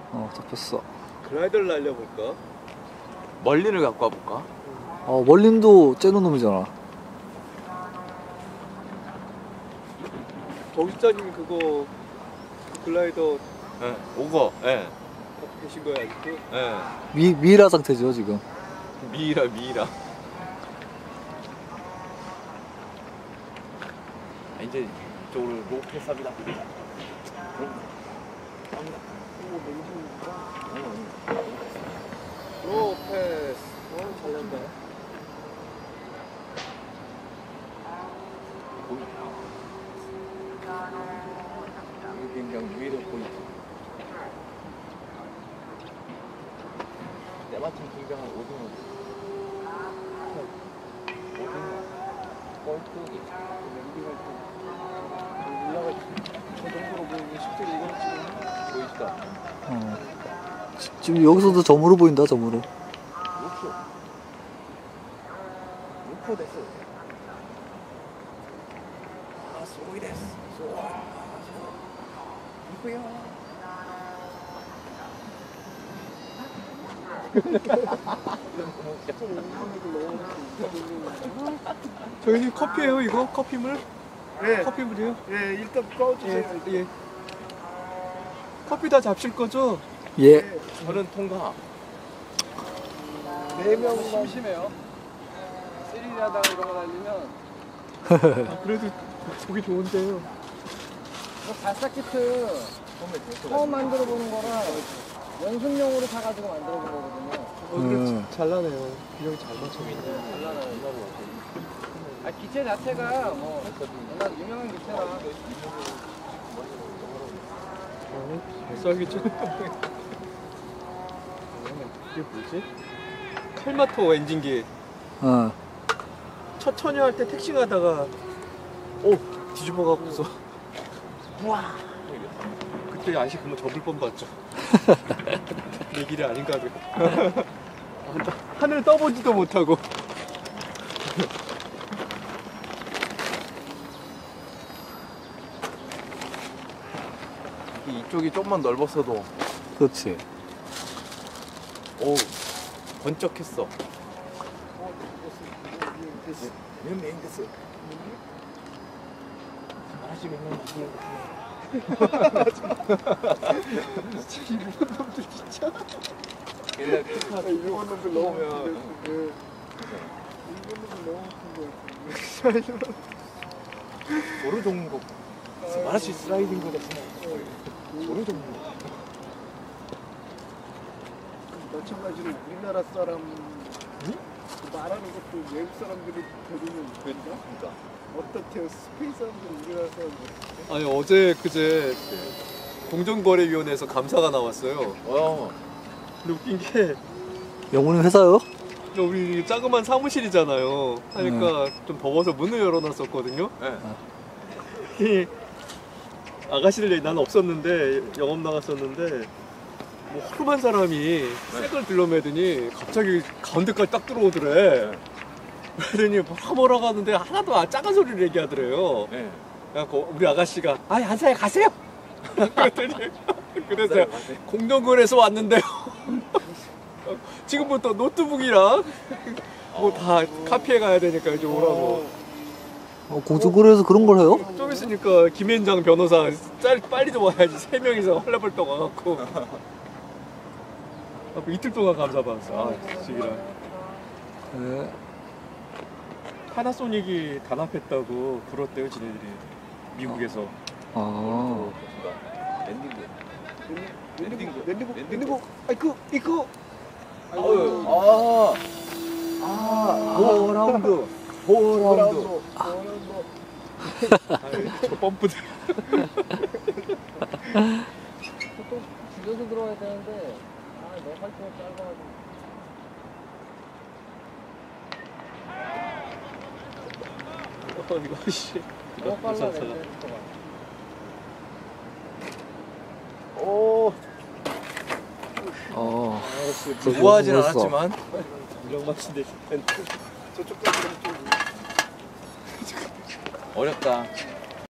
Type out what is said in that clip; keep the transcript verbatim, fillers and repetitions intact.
어, 잡혔어. 글라이더를 날려볼까? 멀린을 갖고 와볼까? 어, 멀린도 째는 놈이잖아. 정신자님 그거 글라이더 예, 오거, 예, 갖고 계신 거야 아직도? 예. 미, 미라 상태죠, 지금. 미이라, 미이라. 아, 이제 이쪽으로 로페 삽니다. 로페스. 어, 잘난다. 여기 그냥 위에도 보이지. 때마침 등장한 오징어. 오징어. 꼴뚜기. 연기할 때 올라갈 저 정도로 보이면 실제로 이거는 지금 보이시다. 어. 지- 지금 여기서도 점으로 보인다, 점으로. 루프. 루프 됐어. 아, 소이 됐어. 소이. 루프야. 저희는 커피예요 이거? 커피물? 네, 커피물이에요? 예, 일단 꺼주세요. 예, 예. 커피 다 잡실 거죠? 예. 저는 통과. 네 명만. 심심해요. 세리하다가 이런 거 날리면 아, 그래도 보기 좋은데요. 이거 발사 키트 처음 만들어 보는 거라 연습용으로 사가지고 만들어 본 거거든요. 어, 그래, 음. 잘나네요. 균형 잘 맞춰. 아 기체 자체가 뭐 워낙 유명한 기체라. 발사하기 전에 이게 뭐지? 칼마토 엔진기. 어. 천천히 할 때 택시 가다가 오 뒤집어 갖고서 와 그때 아시 그만 접을 뻔 봤죠. 내 길이 아닌가 봐. 하늘 떠보지도 못하고. 이쪽이 좀만 넓었어도 그렇지. 오 번쩍했어. 몇 메인데스? 말하시면 진짜 일본 놈들 진짜. 옛날 일본 놈들 너무 보면 그 일본 놈들 너무 웃긴 거 같은데. 도로 종목 스마라시 슬라이딩 거 같은 도로 종목. 마찬가지로 우리나라 사람 말하는 것도 외국 사람들이 들으면 그러니까 어떻대요? 스페인 사람들이 우리나라 사람들. 아니 어제 그제 공정거래위원회에서 감사가 나왔어요. 어. 근데 웃긴 게 영훈이 회사요? 우리 자그만 사무실이잖아요. 하니까 좀 더워서 문을 열어놨었거든요. 네. 이 아가씨들 난 없었는데 영업 나갔었는데 뭐 허름한 사람이 색을 들러매더니 갑자기 가운데까지 딱 들어오더래. 그러더니 뭐라 뭐라 하는데 하나도 안 작은 소리를 얘기하더래요. 네. 그래갖고 우리 아가씨가 아이 한사에 가세요. 그랬더니 그래서 공정거래에서 왔는데요. 지금부터 노트북이랑 뭐 다 카피해 가야 되니까 이제 오라고. 어, 공중거래에서 그런 걸 해요? 좀 있으니까 김현장 변호사 짤 빨리 좀 와야지. 세 명이서 헐레벌떡 와갖고 이틀 동안 감사받았어. 아 지기라. 네. 파나소닉이 단합했다고 불었대요 지네들이 미국에서. 아. 랜딩도. 랜딩북, 랜딩북, 랜딩북. 아이쿠, 이쿠. 아유. 아. 아. 호라운드. 호라운드. 저 펌프들. 보통 줄여서 들어와야 되는데 아너 활동이 짧아가지고. 어 이거 씨. 너무 빨라 괜찮잖아. 내 속도가. 오. 어. 우아하진 멋있어. 않았지만 이런 맛인데. 저쪽까지 좀 어렵다.